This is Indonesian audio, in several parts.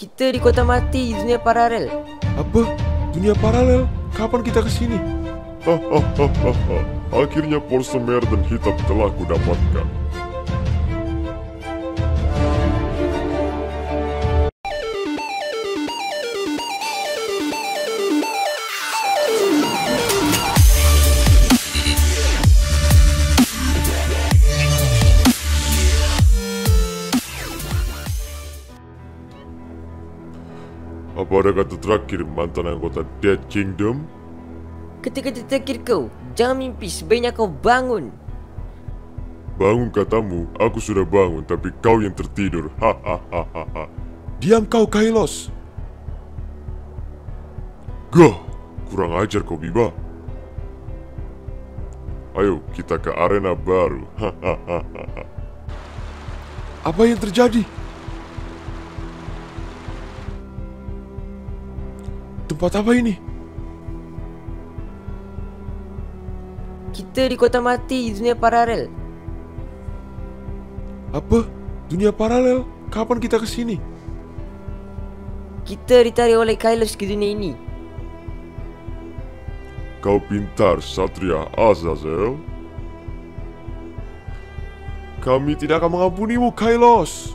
Kita di kota mati, di dunia paralel. Apa? Dunia paralel? Kapan kita kesini? Hahaha. Akhirnya porsel merah dan hitam telah kudapatkan. Apa ada kata terakhir mantan anggota Dead Kingdom? Kata-kata terakhir kau, jangan mimpi, sebaiknya kau bangun. Bangun katamu, aku sudah bangun, tapi kau yang tertidur. Hahaha. Diam kau, Kailos. Gah, kurang ajar kau, Biba. Ayo, kita ke arena baru. Hahaha. Apa yang terjadi? Tempat apa ini? Kita di kota mati, di dunia paralel. Apa? Dunia paralel? Kapan kita kesini? Kita ditarik oleh Kailos ke dunia ini. Kau pintar, Satria Azazel. Kami tidak akan mengampunimu, Kailos.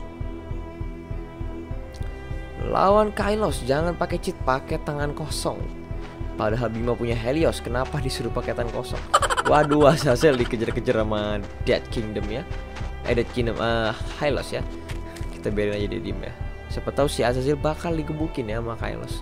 Lawan Kailos jangan pakai cheat, pakai tangan kosong. Padahal Bima punya Helios, kenapa disuruh pakai tangan kosong? Waduh, Azazel dikejar-kejar sama Dead Kingdom ya. Dead Kingdom, Hylos ya. Kita biarin aja dia diem ya. Siapa tahu si Azazel bakal digebukin ya sama Kailos.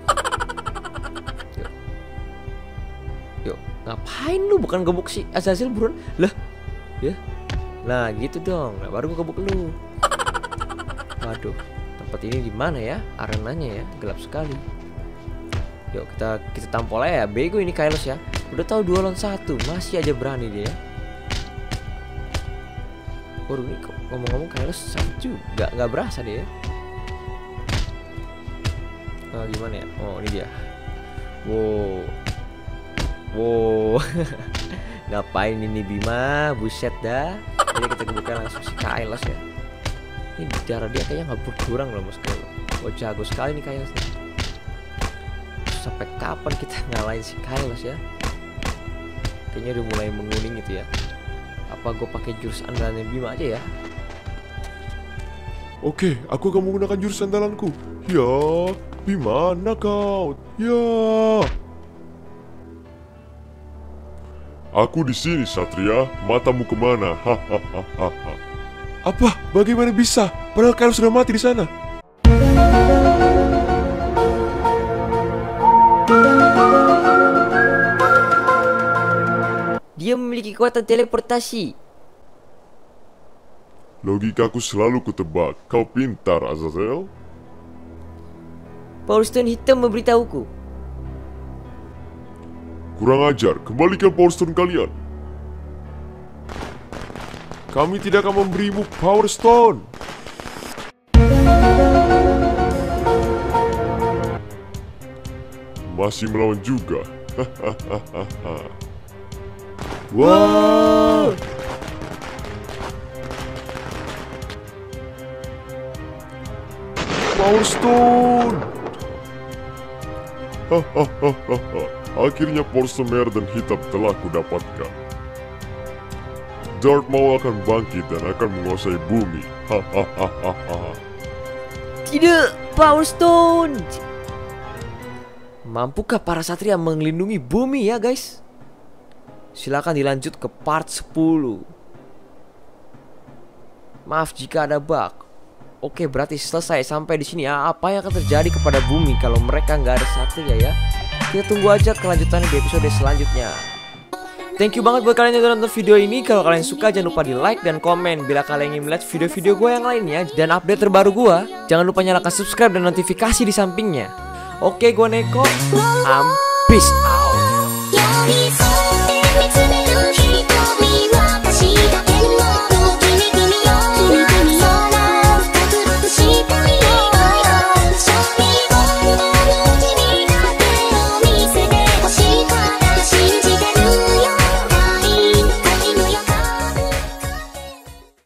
Yuk. Yuk, ngapain lu bukan gebuk si Azazel buruan? Lah, ya. Nah, gitu dong. Nah, baru gua gebuk lu. Waduh, tempat ini di mana ya? Arenanya ya, gelap sekali. Yuk kita tampol aja ya. Bego ini Kailos ya. Udah tahu 2 lawan 1, masih aja berani dia. Waduh, ini ngomong-ngomong Kailos sakit juga, nggak berasa dia. Nah, gimana ya? Oh, ini dia. Wow. Ngapain ini Bima? Buset dah. Jadi kita kebuka langsung si Kailos ya. Ini darah dia kayaknya nggak berkurang loh mas. Oh, jago sekali nih Kailos nih. Sampai kapan kita ngalahin si Kailos ya? Kayaknya udah mulai menguning gitu ya. Apa gue pakai jurus andalannya Bima aja ya? Oke, aku akan menggunakan jurus andalanku. Ya, Bima knockout. Ya. Aku di sini, Satria. Matamu kemana? Hahaha. Apa? Bagaimana bisa? Padahal Kailos sudah mati di sana. Dia memiliki kekuatan teleportasi. Logikaku selalu kutebak. Kau pintar, Azazel. Power Stone hitam memberitahuku. Kurang ajar. Kembalikan Power Stone kalian. Kami tidak akan memberimu Power Stone. Masih melawan juga. Wow. Power Stone. Akhirnya porsel merah dan hitam telah kudapatkan. Darth Maul akan bangkit dan akan menguasai bumi. Tidak, Power Stone. Mampukah para satria melindungi bumi ya guys? Silakan dilanjut ke part 10. Maaf jika ada bug. Oke, berarti selesai sampai di sini ya. Apa yang akan terjadi kepada bumi kalau mereka nggak ada satria ya? Kita tunggu aja kelanjutannya di episode selanjutnya. Thank you banget buat kalian yang udah nonton video ini. Kalau kalian suka jangan lupa di like dan komen. Bila kalian ingin melihat video-video gue yang lainnya dan update terbaru gue, jangan lupa nyalakan subscribe dan notifikasi di sampingnya. Oke, gue Neko. Peace out.